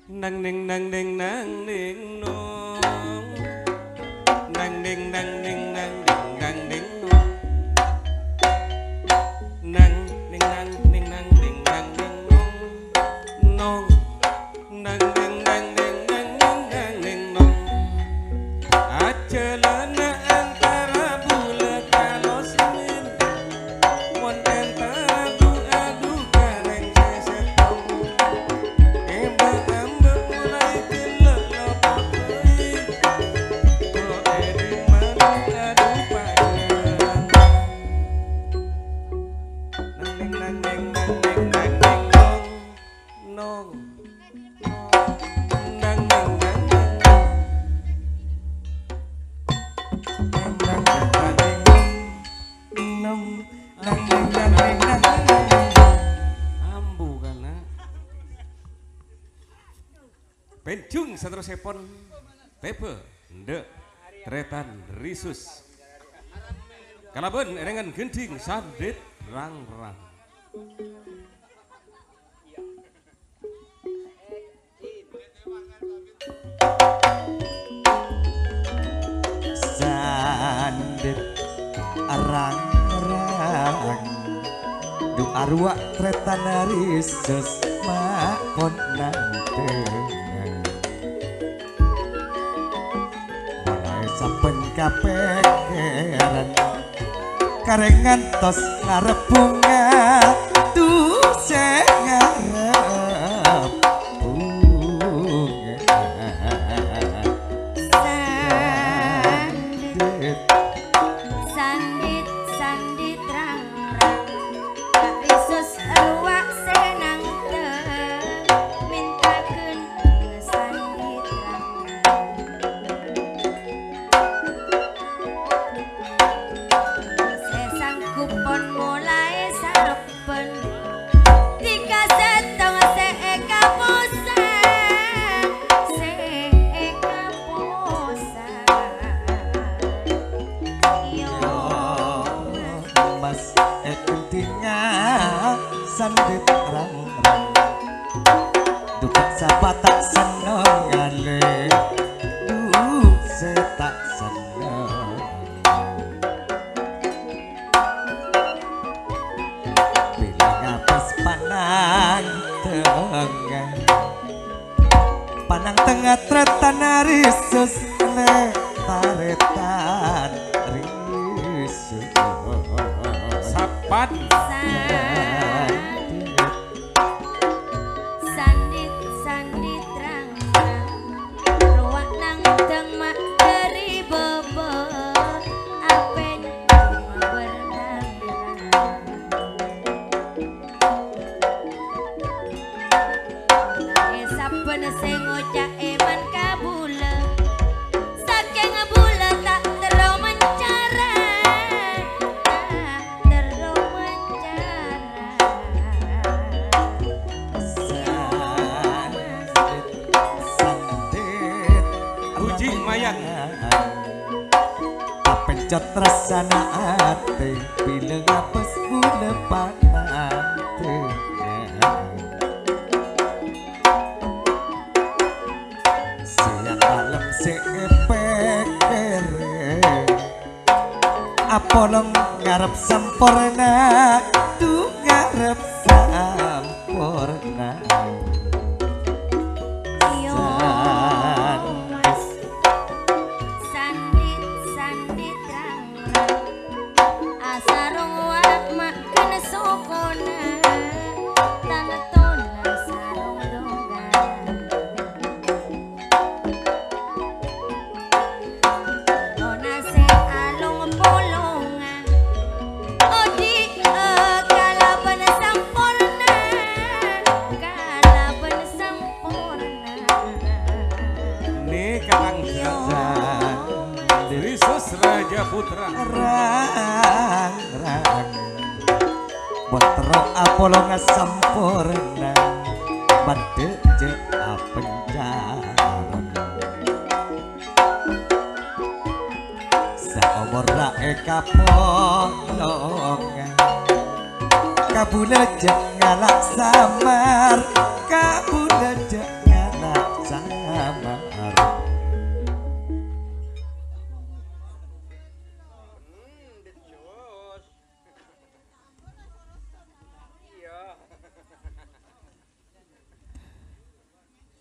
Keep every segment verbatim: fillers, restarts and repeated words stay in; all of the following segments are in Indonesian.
Nang ning nang ning nang ning nong nang ning nang ning nang ning nang ning nong nang ning nang ning nang ning nang ning nong nong nang ning nang ning nang ning nang ning nong acelana antara bulan kalau semin mon adu adu kareng sesetong emba amba mulai kelak lapoi kok eri mana adu panjang nang nang nang nang nang nang nang nong nong nang nang nang ambu kana pencung seterusnya pon tepe ndek tretan risus kalaben erengan genting sandit rang-rang sandit arang-rang du arwah tretan risus mapon nante mulai saben kapekeran karengan tos ngarep bunga tu sing ngarep bunga Sandit, sandit, sandit rang-rang Kak risus ruak senang te mintakeun sandit rang-rang sesang kupon mulai saben tiga setong seeka posa seeka posa yo mas ekentinga sandit rang-rang dupat sabatak seneng ale du setak seneng bilang apes panang tengah panang tengah tretan risus le taretan risus sapan sandit sandit rang-rang ruak nang teng mak dari bebek apen berdang mulai saben sing ngocak eman kabula saking bula tak tero mencara tak tero mencara sandit uji mayang pencet rasana ate bila ngapes gula panate siang malam sepekere apolong ngarep sempurna tu ngarep sempurna yo mas sandit sandit rang-rang asarong wak mak kena sokona tanah tona sarong donggan nona se along bolongan odi kalaban sampurna kalaban sampurna nih kakang jajan risus raja putra rang-rang Botro Apollo ngasempurna Bade je apencaron Saomor rae kapolongan Kabula je ngalak samar Kabula je ngalak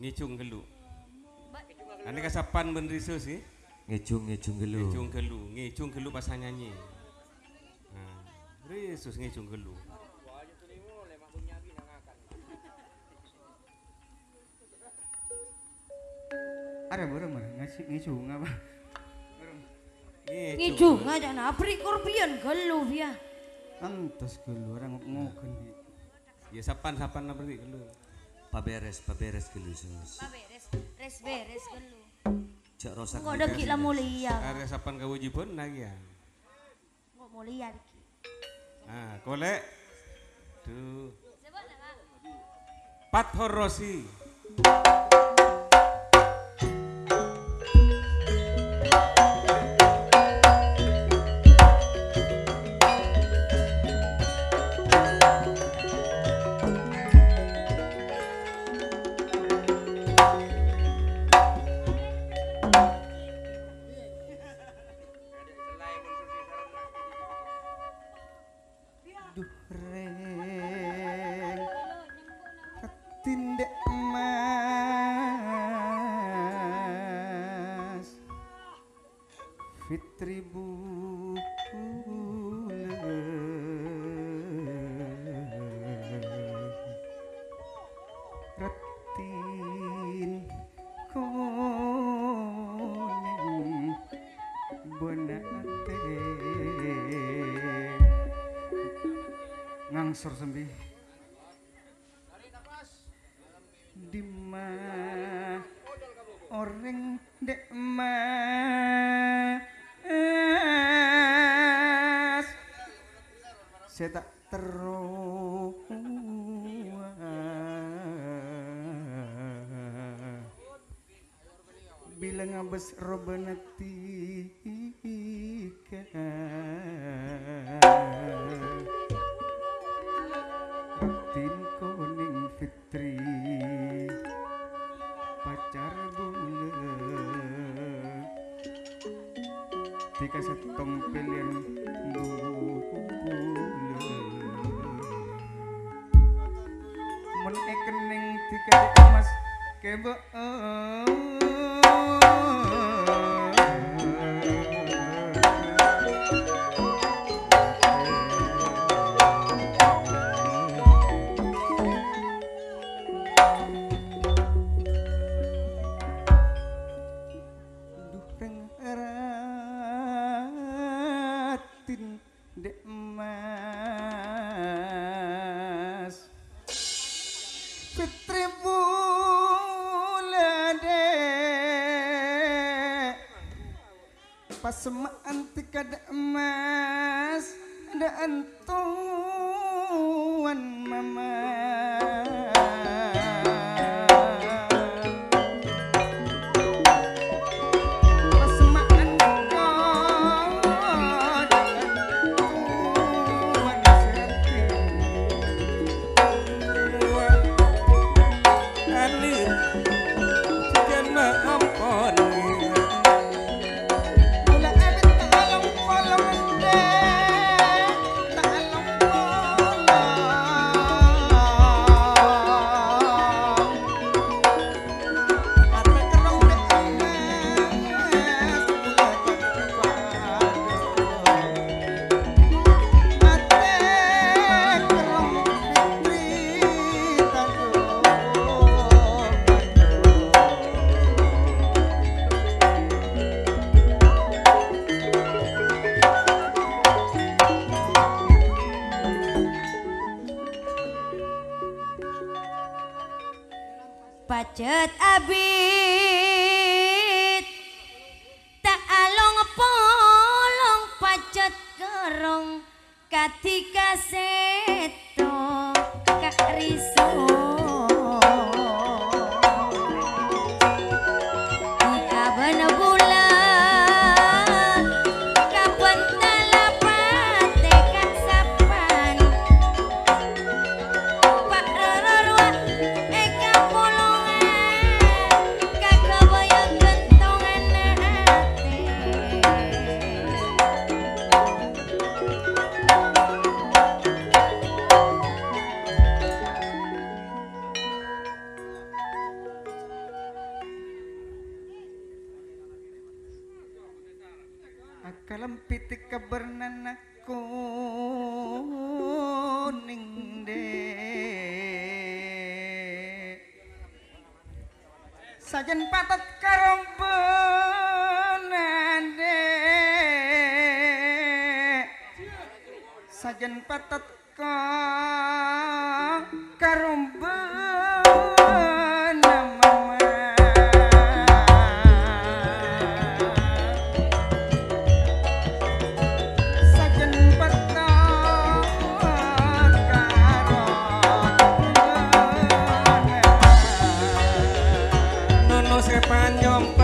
ngicung gelu. Ane kasapan ben riso sih. Ngejung ngejung gelu. Ngicung gelu, ngicung gelu pas nyanyi. Nah, risus ngicung gelu. Ada barang mana ngasih ngicung apa? Ngicung aja na apri korpion gelu ya. Antas gelu orang ngoken di. Ya sapan-sapan na beri gelu. Paberes paberes gelu sus. Beres, res beres gelu. Cak rosak. Kok deki lah mulia. Are sapan kawujipun lagi ya. Kok mulia deki. Ah, kolek. Tuh. Sebut nama. Pathorosi. Duh reng ketindek mas Fitri Bule retin kuning bonate ngangsur sembi Dima orang dek mas saya tak teruang bila ngabes robenatika Tin kuning Fitri pacar bule tika setong pilihan bule men ekening tika dikemas kebo dek mas Fitri bulade pas semaan tika dek mas dan tuan mama Pacet abit tak along polong pacet kerong katika seto kak riso ika bener bulan kapan talapate kak sapan pak rororwa eka polongan kakak boyong gentongan ate kalempiti kabernan kuning de sajen patat karombenan de sajen patat ka karombenan mama sajen patat karombenan nono sepanjang